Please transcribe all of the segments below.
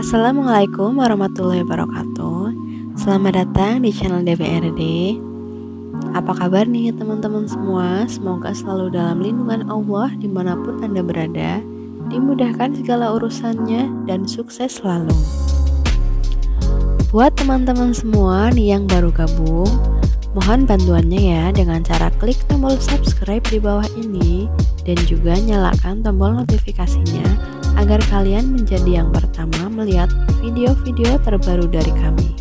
Assalamualaikum warahmatullahi wabarakatuh. Selamat datang di channel DBRD. Apa kabar nih teman-teman semua? Semoga selalu dalam lindungan Allah dimanapun Anda berada, dimudahkan segala urusannya dan sukses selalu. Buat teman-teman semua nih yang baru gabung, mohon bantuannya ya dengan cara klik tombol subscribe di bawah ini dan juga nyalakan tombol notifikasinya agar kalian menjadi yang pertama melihat video-video terbaru dari kami.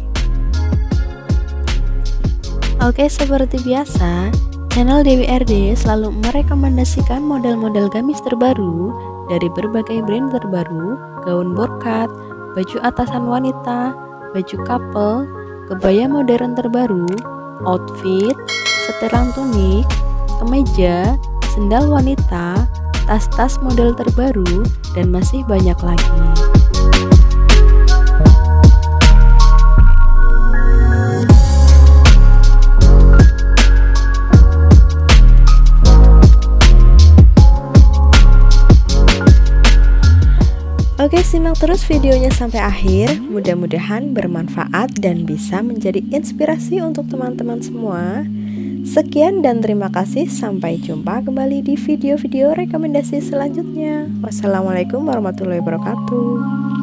Oke, seperti biasa, channel DBRD selalu merekomendasikan model-model gamis terbaru dari berbagai brand terbaru, gaun borkat, baju atasan wanita, baju couple, kebaya modern terbaru, outfit, setelan tunik, kemeja, sendal wanita, tas-tas model terbaru, dan masih banyak lagi. Oke, simak terus videonya sampai akhir. Mudah-mudahan bermanfaat dan bisa menjadi inspirasi untuk teman-teman semua. Sekian dan terima kasih. Sampai jumpa kembali di video-video rekomendasi selanjutnya. Wassalamualaikum warahmatullahi wabarakatuh.